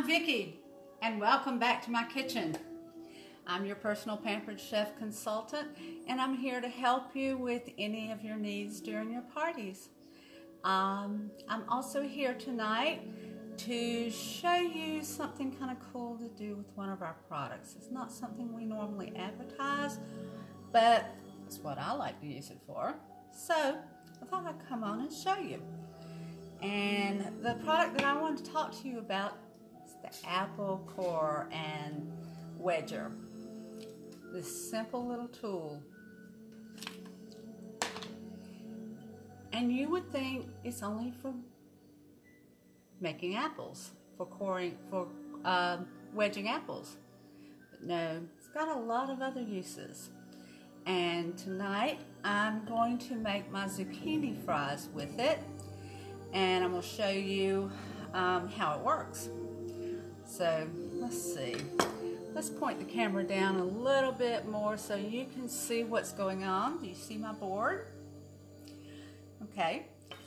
I'm Vicki, and welcome back to my kitchen. I'm your personal Pampered chef consultant, and I'm here to help you with any of your needs during your parties. I'm also here tonight to show you something kind of cool to do with one of our products. It's not something we normally advertise, but it's what I like to use it for. So I thought I'd come on and show you. And the product that I want to talk to you about is the apple core and wedger. This simple little tool. And you would think it's only for making apples, for wedging apples. But no, it's got a lot of other uses. And tonight I'm going to make my zucchini fries with it. And I'm going to show you how it works. So let's see. Let's point the camera down a little bit more so you can see what's going on. Do you see my board? Okay.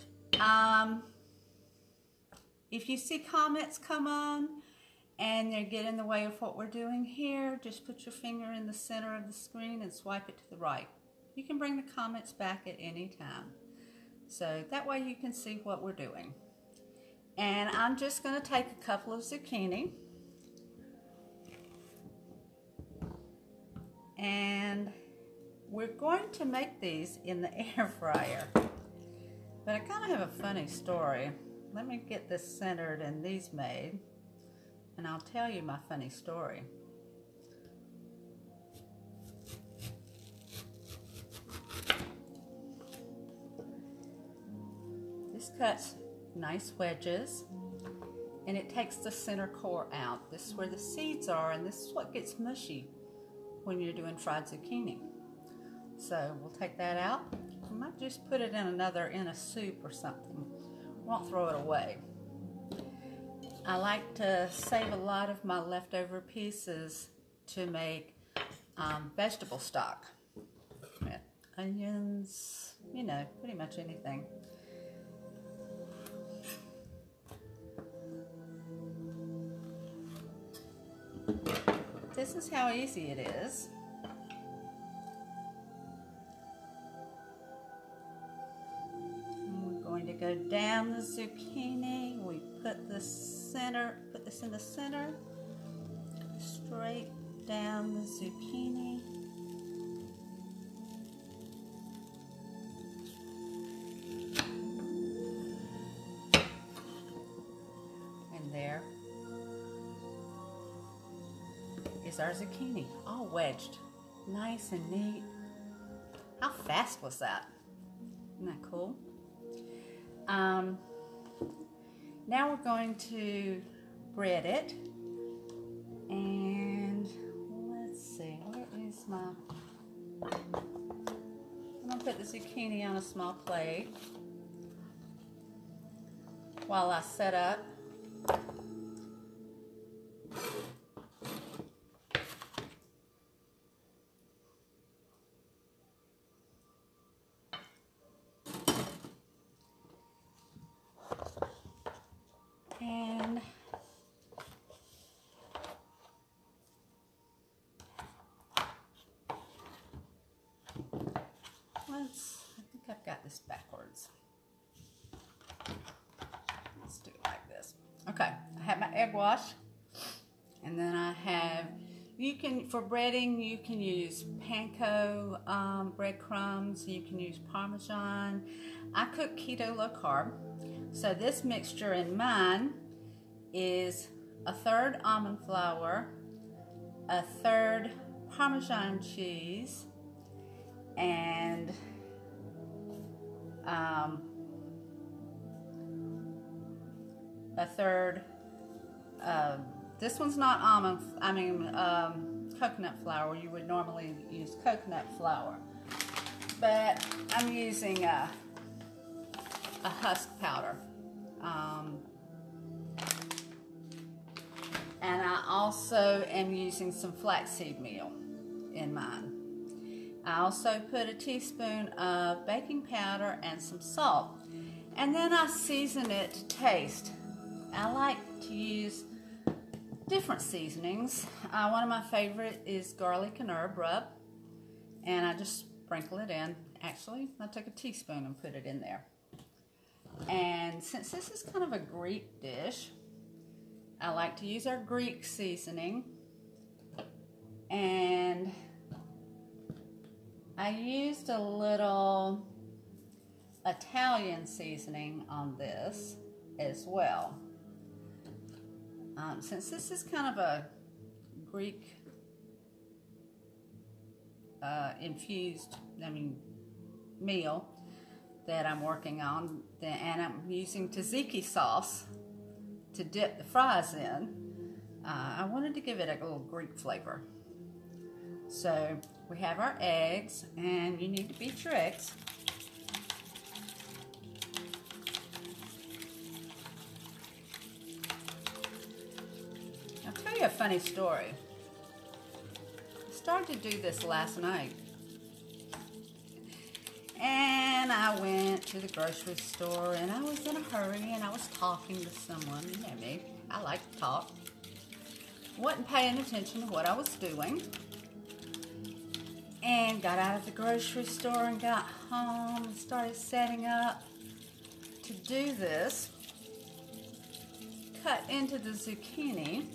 If you see comments come on and they get in the way of what we're doing here, just put your finger in the center of the screen and swipe it to the right. You can bring the comments back at any time. So that way you can see what we're doing. And I'm just going to take a couple of zucchini and we're going to make these in the air fryer. But I kind of have a funny story. Let me get this centered and these made, and I'll tell you my funny story. This cuts nice wedges, and it takes the center core out. This is where the seeds are, and this is what gets mushy when you're doing fried zucchini. So we'll take that out. I might just put it in a soup or something. Won't throw it away. I like to save a lot of my leftover pieces to make vegetable stock. Onions, you know, pretty much anything. This is how easy it is. And we're going to go down the zucchini. We put this in the center, straight down the zucchini. And there is our zucchini, all wedged, nice and neat. How fast was that? Isn't that cool? Now we're going to bread it, and let's see, where is my, I'm going to put the zucchini on a small plate while I set up. And I think I've got this backwards. Let's do it like this. Okay, I have my egg wash, and then I have, for breading, you can use panko breadcrumbs, you can use Parmesan. I cook keto low carb. So this mixture in mine is 1/3 almond flour, 1/3 Parmesan cheese, and 1/3. This one's not coconut flour. You would normally use coconut flour, but I'm using a husk powder. And I also am using some flaxseed meal in mine. I also put a teaspoon of baking powder and some salt. And then I season it to taste. I like to use different seasonings. One of my favorite is garlic and herb rub, and I just sprinkle it in. Actually, I took a teaspoon and put it in there. And since this is kind of a Greek dish, I like to use our Greek seasoning, and I used a little Italian seasoning on this as well. Since this is kind of a Greek infused, meal that I'm working on, and I'm using tzatziki sauce to dip the fries in, I wanted to give it a little Greek flavor. So we have our eggs, and you need to beat your eggs. I'll tell you a funny story. I started to do this last night. And I went to the grocery store, and I was in a hurry, and I was talking to someone. You know me, I like to talk. Wasn't paying attention to what I was doing. And got out of the grocery store and got home and started setting up to do this. Cut into the zucchini.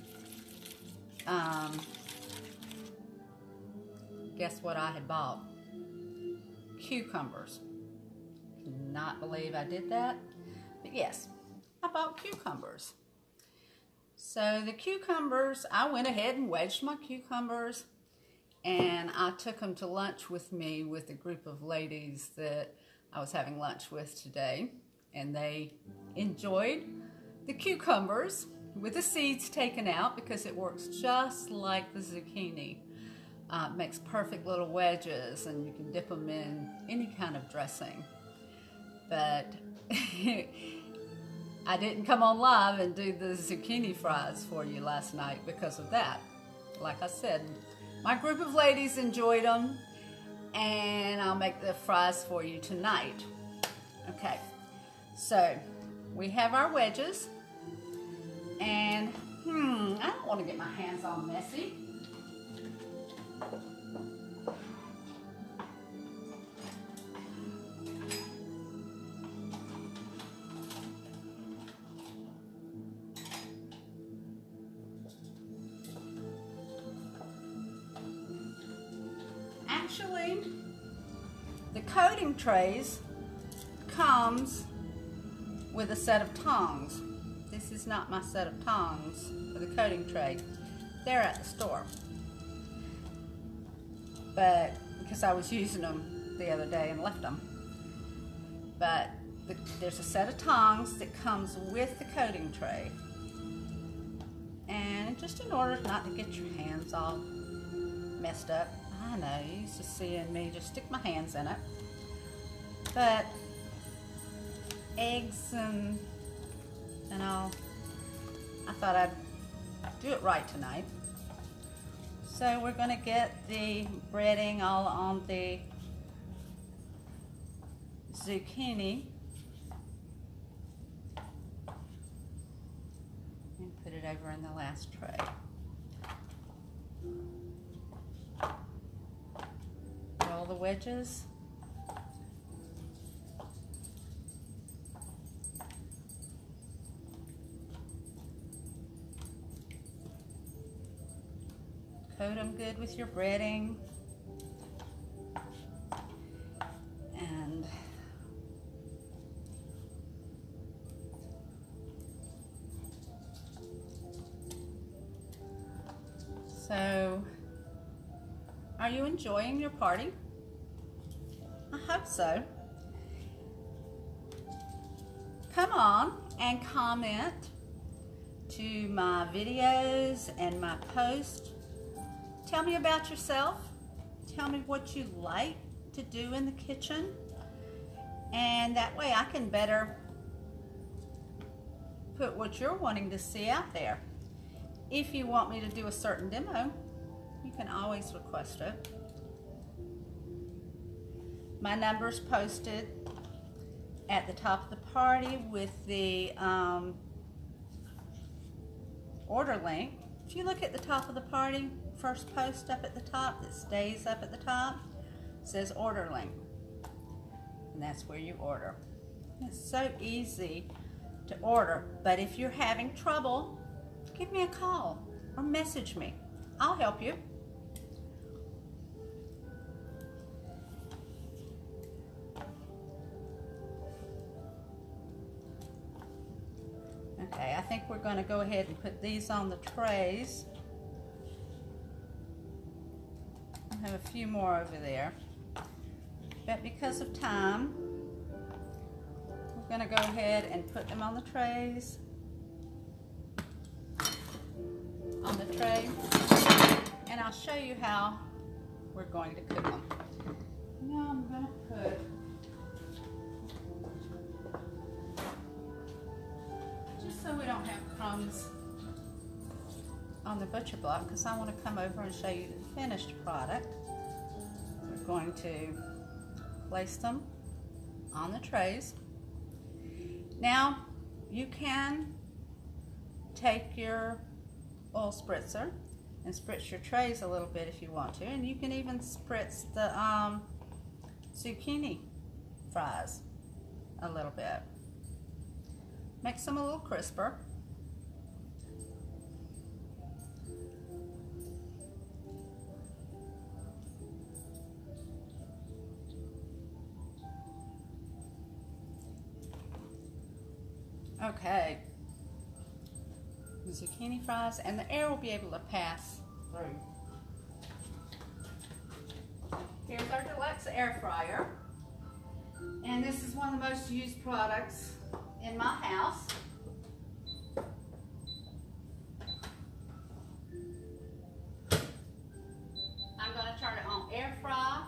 Guess what I had bought? Cucumbers. Cannot believe I did that, but yes, I bought cucumbers. So the cucumbers, I went ahead and wedged my cucumbers, and I took them to lunch with me with a group of ladies that I was having lunch with today, and they enjoyed the cucumbers with the seeds taken out because it works just like the zucchini. Makes perfect little wedges, and you can dip them in any kind of dressing. But I didn't come on live and do the zucchini fries for you last night because of that. Like I said, my group of ladies enjoyed them, and I'll make the fries for you tonight. Okay, so we have our wedges, and I don't want to get my hands all messy. Actually, the coating trays comes with a set of tongs. This is not my set of tongs for the coating tray. They're at the store. But because I was using them the other day and left them. But there's a set of tongs that comes with the coating tray. And just in order not to get your hands all messed up. I know, you used to seeing me just stick my hands in it. But eggs and all, I thought I'd do it right tonight. So we're going to get the breading all on the zucchini and put it over in the last tray. Roll the wedges. Coat them good with your breading. And so, are you enjoying your party? I hope so. Come on and comment to my videos and my posts. Tell me about yourself. Tell me what you like to do in the kitchen. And that way I can better put what you're wanting to see out there. If you want me to do a certain demo, you can always request it. My number's posted at the top of the party with the order link, if you look at the top of the party, first post up at the top that stays up at the top, says order link. And that's where you order. It's so easy to order, but if you're having trouble, give me a call or message me. I'll help you. Okay, I think we're going to go ahead and put these on the trays. I have a few more over there, but because of time, we're going to go ahead and put them on the trays. On the tray, and I'll show you how we're going to cook them. Now I'm going to put just so we don't have crumbs on the butcher block, because I want to come over and show you the finished product. We're going to place them on the trays. Now you can take your oil spritzer and spritz your trays a little bit if you want to, and you can even spritz the zucchini fries a little bit. Makes them a little crisper. Okay. Zucchini fries, and the air will be able to pass through. Here's our Deluxe air fryer, and this is one of the most used products in my house. I'm going to turn it on air fry,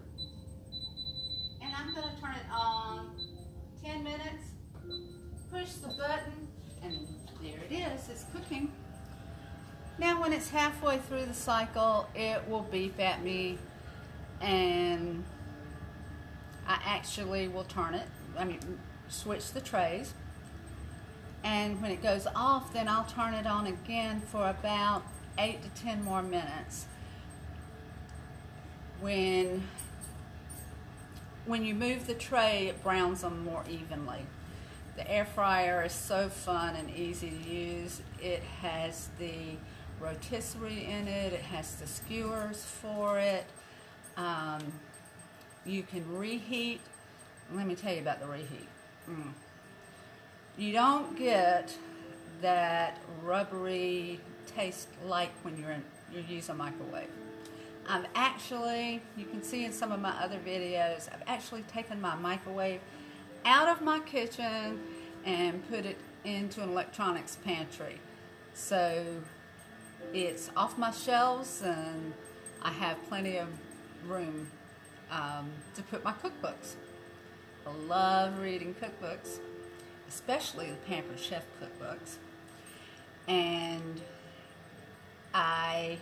and I'm going to turn it on 10 minutes, push the button, and there it is, it's cooking. Now when it's halfway through the cycle, it will beep at me, and I actually will switch the trays. And when it goes off, then I'll turn it on again for about 8 to 10 more minutes. When you move the tray, it browns them more evenly. The air fryer is so fun and easy to use. It has the rotisserie in it. It has the skewers for it. You can reheat. Let me tell you about the reheat. You don't get that rubbery taste like when you use a microwave. You can see in some of my other videos, I've actually taken my microwave out of my kitchen and put it into an electronics pantry. So it's off my shelves, and I have plenty of room to put my cookbooks. I love reading cookbooks, especially the Pampered Chef cookbooks. And I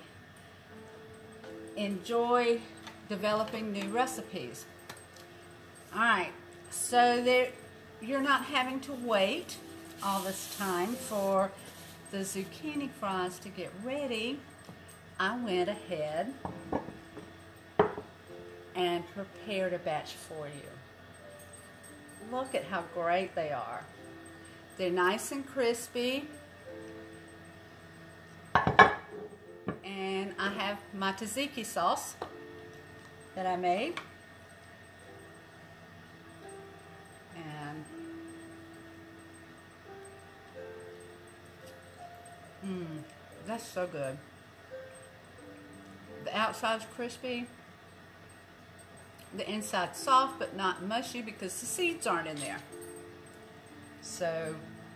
enjoy developing new recipes. All right. So you're not having to wait all this time for the zucchini fries to get ready. I went ahead and prepared a batch for you. Look at how great they are. They're nice and crispy. And I have my tzatziki sauce that I made. That's so good. The outside's crispy, the inside's soft but not mushy because the seeds aren't in there. So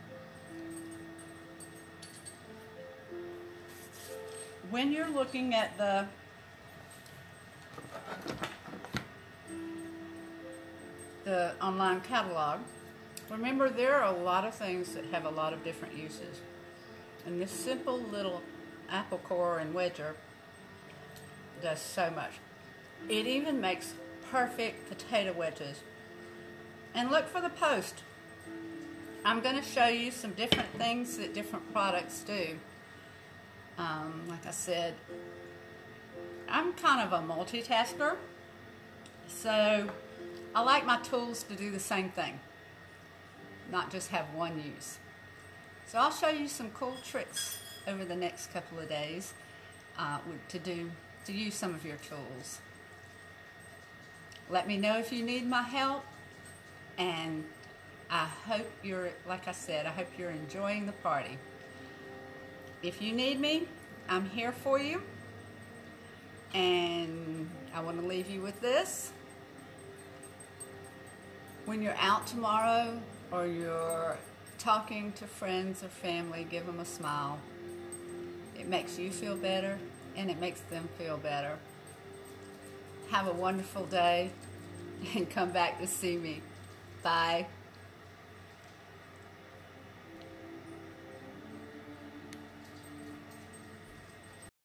when you're looking at the online catalog, remember there are a lot of things that have a lot of different uses. And this simple little apple core and wedger does so much. It even makes perfect potato wedges. And look for the post. I'm going to show you some different things that different products do Like I said, I'm kind of a multitasker, so I like my tools to do the same thing, not just have one use. So I'll show you some cool tricks over the next couple of days to use some of your tools. Let me know if you need my help, and I hope like I said, I hope you're enjoying the party. If you need me, I'm here for you. And I want to leave you with this. When you're out tomorrow or you're talking to friends or family, give them a smile. It makes you feel better and it makes them feel better. Have a wonderful day and come back to see me. Bye.